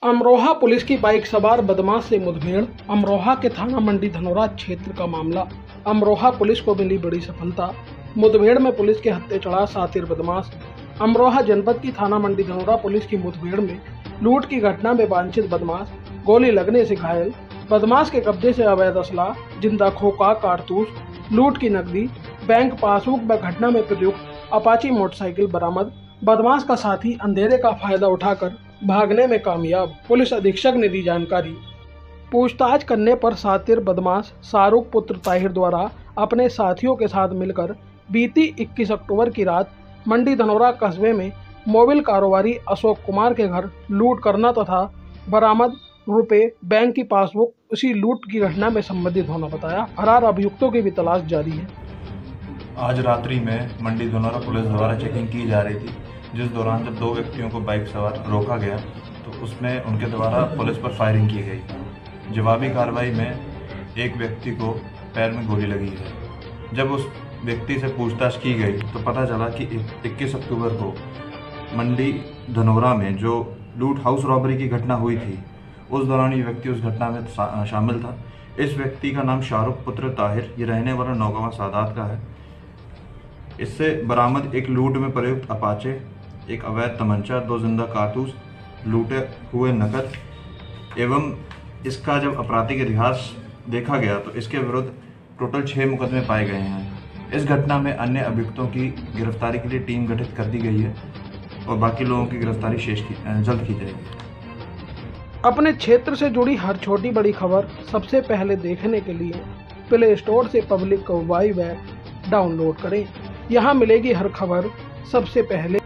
Amroha police की bike सवार बदमाश से मुठभेड़। अमरोहा के थाना मंडी धनौरा क्षेत्र का मामला। अमरोहा पुलिस को मिली बड़ी सफलता। मुठभेड़ में पुलिस के हत्थे चढ़ा शातिर बदमाश। अमरोहा जनपद की थाना मंडी धनौरा पुलिस की मुठभेड़ में लूट की घटना में वांछित बदमाश गोली लगने से घायल। बदमाश के कब्जे से अवैध असला, जिंदा खोखा, कारतूस, लूट की नकदी, बैंक पासबुक व घटना में प्रयुक्त अपाची मोटरसाइकिल बरामद। बदमाश का साथी अंधेरे का फायदा उठाकर भागने में कामयाब। पुलिस अधीक्षक ने दी जानकारी। पूछताछ करने पर शातिर बदमाश शाहरुख पुत्र ताहिर द्वारा अपने साथियों के साथ मिलकर बीती 21 अक्टूबर की रात मंडी धनौरा कस्बे में मोबाइल कारोबारी अशोक कुमार के घर लूट करना तथा बरामद रुपए, बैंक की पासबुक उसी लूट की घटना में संबंधित होना बताया। फरार अभियुक्तों की भी तलाश जारी है। आज रात्रि में मंडी धनौरा पुलिस द्वारा चेकिंग की जा रही थी, जिस दौरान जब दो व्यक्तियों को बाइक सवार रोका गया तो उसमें उनके द्वारा पुलिस पर फायरिंग की गई। जवाबी कार्रवाई में एक व्यक्ति को पैर में गोली लगी है। जब उस व्यक्ति से पूछताछ की गई तो पता चला कि 21 अक्टूबर को मंडी धनौरा में जो लूट हाउस रॉबरी की घटना हुई थी, उस दौरान ये व्यक्ति उस घटना में शामिल था। इस व्यक्ति का नाम शाहरुख पुत्र ताहिर, ये रहने वाला नौगावा सादात का है। इससे बरामद एक लूट में प्रयुक्त अपाचे, एक अवैध तमंचा, 2 जिंदा कारतूस, लूटे हुए नकद एवं इसका जब आपराधिक इतिहास देखा गया तो इसके विरुद्ध टोटल 6 मुकदमे पाए गए हैं। इस घटना में अन्य अभियुक्तों की गिरफ्तारी के लिए टीम गठित कर दी गई है और बाकी लोगों की गिरफ्तारी जल्द की जाएगी। अपने क्षेत्र से जुड़ी हर छोटी बड़ी खबर सबसे पहले देखने के लिए प्ले स्टोर से पब्लिक को वाइब ऐप डाउनलोड करें। यहाँ मिलेगी हर खबर सबसे पहले।